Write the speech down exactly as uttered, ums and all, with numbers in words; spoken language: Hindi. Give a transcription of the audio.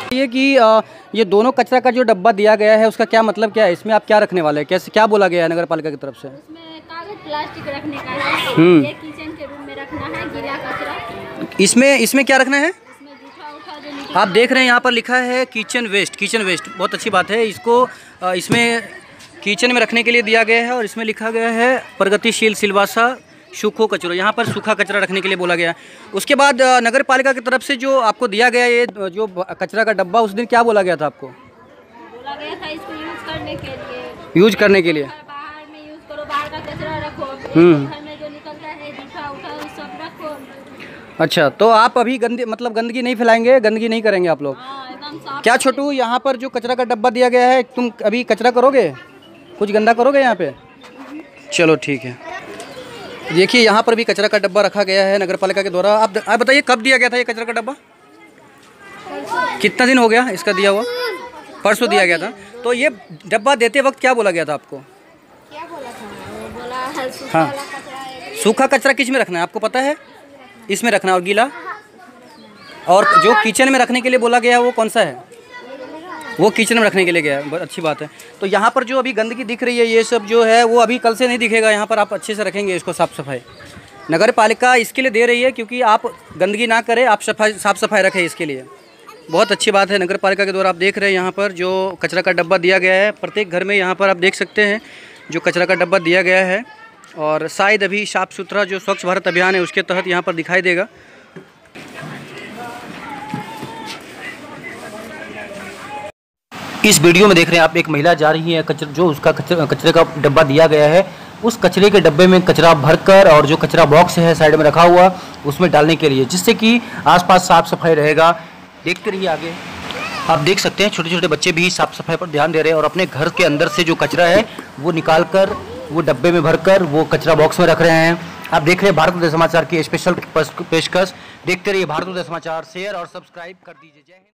ये कि ये दोनों कचरा का जो डब्बा दिया गया है उसका क्या मतलब क्या है, इसमें आप क्या रखने वाले हैं, कैसे क्या बोला गया है नगर पालिका की तरफ से? इसमें कागज प्लास्टिक रखने का है, हम्म। ये किचन के रूम में रखना है गीला कचरा। इसमें इसमें क्या रखना है? इसमें जूठा उठा जो निकलता आप देख रहे हैं यहाँ पर लिखा है किचन वेस्ट, किचन वेस्ट बहुत अच्छी बात है। इसको इसमें किचन में रखने के लिए दिया गया है और इसमें लिखा गया है प्रगतिशील सिलवासा सूखो कचरा, यहाँ पर सूखा कचरा रखने के लिए बोला गया है। उसके बाद नगर पालिका की तरफ से जो आपको दिया गया ये जो कचरा का डब्बा, उस दिन क्या बोला गया था आपको? बोला गया था इसको यूज करने के लिए, यूज करने के लिए बाहर में यूज करो, बाहर का कचरा रखो, हम्म। घर में जो निकलता है जूठा उठा वो सब रखो। अच्छा, तो आप अभी गंदगी मतलब गंदगी नहीं फैलाएंगे, गंदगी नहीं करेंगे आप लोग? हाँ, एकदम साफ। क्या छोटू, यहाँ पर जो कचरा का डब्बा दिया गया है, तुम अभी कचरा करोगे, कुछ गंदा करोगे यहाँ पे? चलो ठीक है। देखिए यहाँ पर भी कचरा का डब्बा रखा गया है नगर पालिका के द्वारा। आप आप बताइए कब दिया गया था ये कचरा का डब्बा? कितना दिन हो गया इसका दिया हुआ? परसों दिया गया था। तो ये डब्बा देते वक्त क्या बोला गया था आपको? बोला था? वो बोला है सूखा हाँ, वाला कचरा है। सूखा कचरा किस में रखना है आपको पता है? इसमें रखना, और गीला? और जो किचन में रखने के लिए बोला गया है वो कौन सा है? वो किचन में रखने के लिए गया है, बहुत अच्छी बात है। तो यहाँ पर जो अभी गंदगी दिख रही है ये सब जो है वो अभी कल से नहीं दिखेगा, यहाँ पर आप अच्छे से रखेंगे इसको साफ़ सफाई। नगर पालिका इसके लिए दे रही है क्योंकि आप गंदगी ना करें, आप सफाई साफ़ सफाई रखें, इसके लिए बहुत अच्छी बात है नगर पालिका के द्वारा। आप देख रहे हैं यहाँ पर जो कचरा का डब्बा दिया गया है प्रत्येक घर में, यहाँ पर आप देख सकते हैं जो कचरा का डब्बा दिया गया है। और शायद अभी साफ़ सुथरा जो स्वच्छ भारत अभियान है उसके तहत यहाँ पर दिखाई देगा। इस वीडियो में देख रहे हैं आप, एक महिला जा रही है कचरा, जो उसका कचरे कचरे का डब्बा दिया गया है उस कचरे के डब्बे में कचरा भरकर और जो कचरा बॉक्स है साइड में रखा हुआ उसमें डालने के लिए, जिससे कि आसपास साफ सफाई रहेगा। देखते रहिए आगे। आप देख सकते हैं छोटे छोटे बच्चे भी साफ सफाई पर ध्यान दे रहे हैं और अपने घर के अंदर से जो कचरा है वो निकाल कर वो डब्बे में भरकर वो कचरा बॉक्स में रख रहे हैं। आप देख रहे हैं भारत उदय समाचार की स्पेशल पेशकश। देखते रहिए भारत उदय समाचार, शेयर और सब्सक्राइब कर दीजिए। जय हिंद।